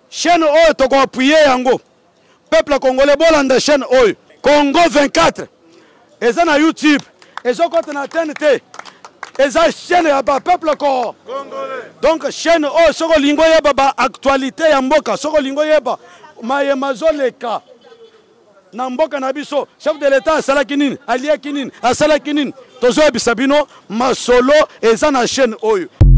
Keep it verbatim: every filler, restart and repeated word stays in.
chaîne oyo toko appuyer yango peuple congolais bolanda chaîne oyo Congo vingt-quatre eza na YouTube ezokota na T N T eza chaîne ya ba peuple ko congolais donc chaîne oyo soko lingo yeba ba actualité ya mboka soko lingo yeba mayema zoleka na mboka na biso chef de l'état asalaki nini aliaki nini asalaki nini tozoyebisa bino masolo eza na chaîne oyo.